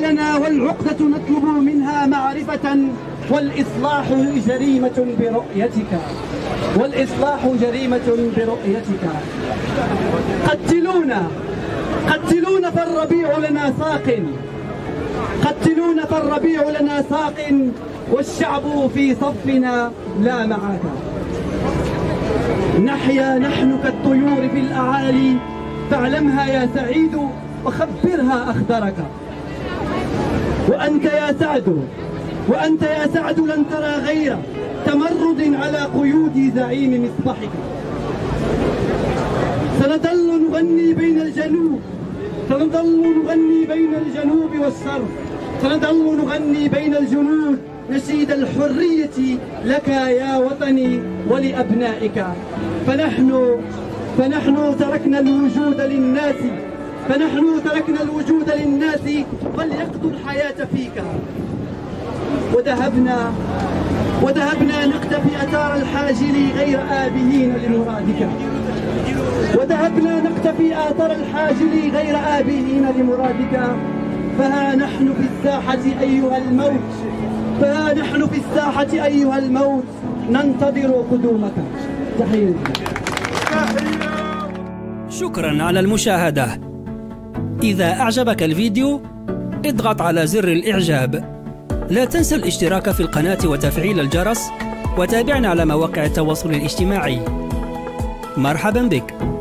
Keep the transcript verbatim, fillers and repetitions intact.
لنا والعقدة نطلب منها معرفة، والإصلاح جريمة برؤيتك، والإصلاح جريمة برؤيتك. قتلونا قتلونا فالربيع لنا ساق، قتلونا فالربيع لنا ساق، والشعب في صفنا لا معاك. نحيا نحن كالطيور في الأعالي، فاعلمها يا سعيد وخبرها أخبرك. وأنت يا سعد وأنت يا سعد لن ترى غير تمرد على قيود زعيم مصبحك. سنظل نغني بين الجنوب سنظل نغني بين الجنوب والشرق، سنظل نغني بين الجنود نشيد الحرية لك يا وطني ولأبنائك. فنحن فنحن تركنا الوجود للناس فنحن تركنا الوجود للناس فليقضوا الحياة فيك. وذهبنا وذهبنا نقتفي أثار الحاجل غير آبهين لمرادك. وذهبنا نقتفي آثار الحاجل غير آبهين لمرادك. فها نحن في الساحة أيها الموت فها نحن في الساحة أيها الموت ننتظر قدومك. تحية. شكرا على المشاهدة. إذا أعجبك الفيديو اضغط على زر الإعجاب. لا تنسى الاشتراك في القناة وتفعيل الجرس، وتابعنا على مواقع التواصل الاجتماعي. مرحبا بك.